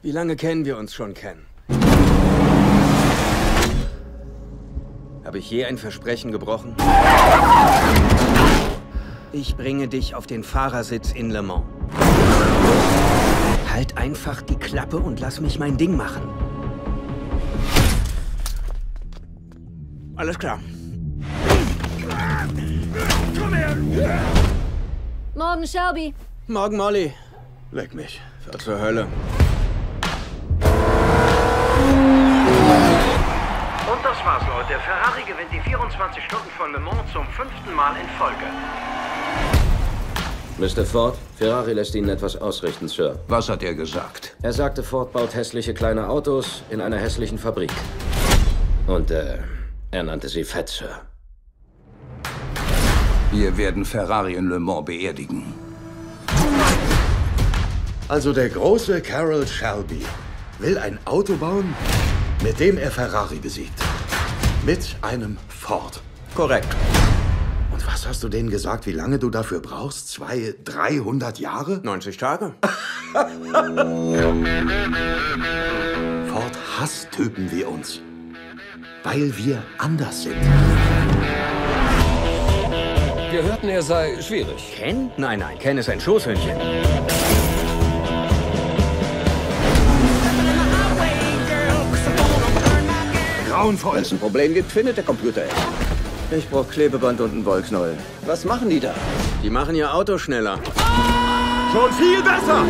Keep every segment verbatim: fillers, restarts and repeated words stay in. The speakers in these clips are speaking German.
Wie lange kennen wir uns schon, Ken? Habe ich je ein Versprechen gebrochen? Ich bringe dich auf den Fahrersitz in Le Mans. Halt einfach die Klappe und lass mich mein Ding machen. Alles klar. Morgen, Shelby. Morgen, Molly. Leck mich. Fahr zur Hölle. Und das war's, Leute. Ferrari gewinnt die vierundzwanzig Stunden von Le Mans zum fünften Mal in Folge. Mister Ford, Ferrari lässt Ihnen etwas ausrichten, Sir. Was hat er gesagt? Er sagte, Ford baut hässliche kleine Autos in einer hässlichen Fabrik. Und, äh, er nannte sie fett, Sir. Wir werden Ferrari in Le Mans beerdigen. Also der große Carroll Shelby will ein Auto bauen, mit dem er Ferrari besiegt. Mit einem Ford. Korrekt. Und was hast du denen gesagt, wie lange du dafür brauchst? Zwei, dreihundert Jahre? neunzig Tage. Ford hasstypen wir uns, weil wir anders sind. Wir hörten, er sei schwierig. Ken? Nein, nein, Ken ist ein Schoßhündchen. Grauenvoll. Wenn es ein Problem gibt, findet der Computer es. Ich brauche Klebeband und einen Wollknäuel. Was machen die da? Die machen ihr Auto schneller. Schon viel besser!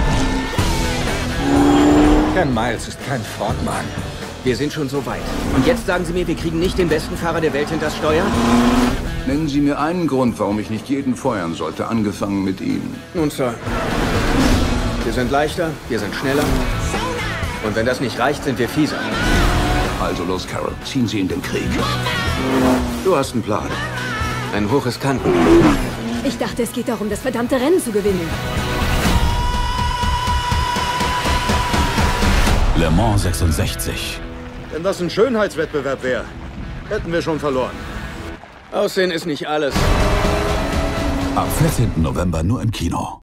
Ken Miles ist kein Frontmann. Wir sind schon so weit. Und jetzt sagen Sie mir, wir kriegen nicht den besten Fahrer der Welt hinters Steuer? Nennen Sie mir einen Grund, warum ich nicht jeden feuern sollte, angefangen mit Ihnen. Nun, Sir. Wir sind leichter, wir sind schneller. Und wenn das nicht reicht, sind wir fieser. Also los, Carroll, ziehen Sie in den Krieg. Du hast einen Plan. Einen hochriskanten. Ich dachte, es geht darum, das verdammte Rennen zu gewinnen. Le Mans sechsundsechzig. Wenn das ein Schönheitswettbewerb wäre, hätten wir schon verloren. Aussehen ist nicht alles. Am vierzehnten November nur im Kino.